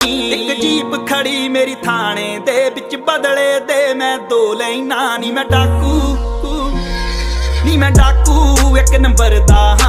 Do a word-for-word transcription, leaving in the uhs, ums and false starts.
एक जीप खड़ी मेरी थाने दे बिच बदले दे मैं दो लाइना नी मैं डाकू नी मैं डाकू एक नंबर दा।